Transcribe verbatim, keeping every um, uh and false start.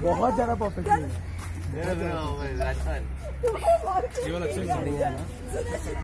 बहुत ज्यादा परफेक्ट है। ये वाला अच्छा है ना।